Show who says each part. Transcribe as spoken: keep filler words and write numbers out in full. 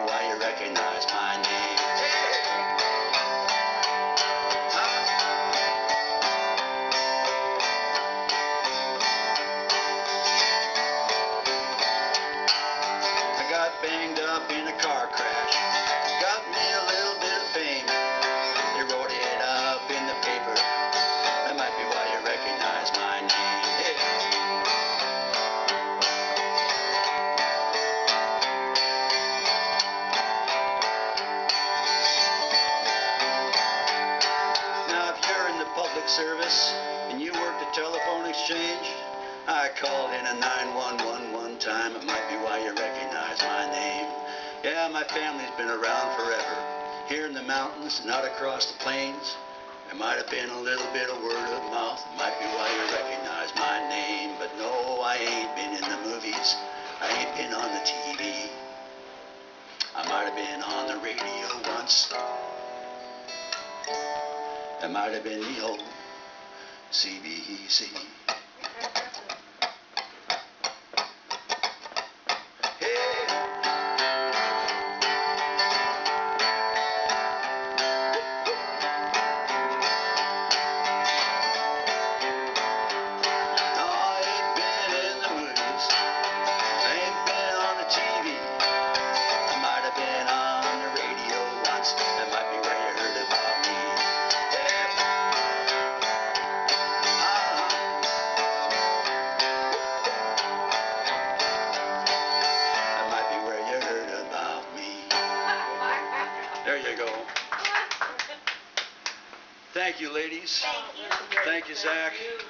Speaker 1: why you recognize my name. I got banged up in a car crash, got me a little bit of fame. They wrote it up in the paper, that might be why you recognize my name. Hey. Now if you're in the public service and you work the telephone exchange, I called in a nine one one one time, it might be why you recognize my name. Yeah, my family's been around forever, here in the mountains and out across the plains. There might have been a little bit of word of mouth, it might be why you recognize my name. But no, I ain't been in the movies, I ain't been on the T V. I might have been on the radio once, that might have been the old C B C. There you go. Thank you, ladies.
Speaker 2: Thank you.
Speaker 1: Thank you, Zach.